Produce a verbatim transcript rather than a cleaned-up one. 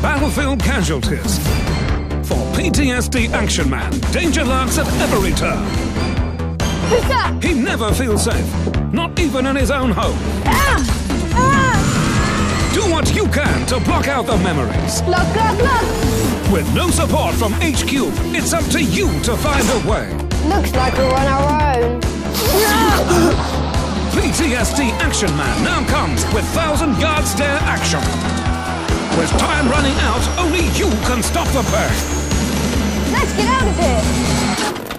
battlefield casualties. For P T S D Action Man, danger lurks at every turn. Who's that? He never feels safe, not even in his own home. Ah! Ah! Do what you can to block out the memories. Look, look, look! With no support from H Q, it's up to you to find a way. Looks like we're on our own. P T S D Action Man now comes with thousand yard stare action. With time running out, only you can stop the pain. Let's get out of here!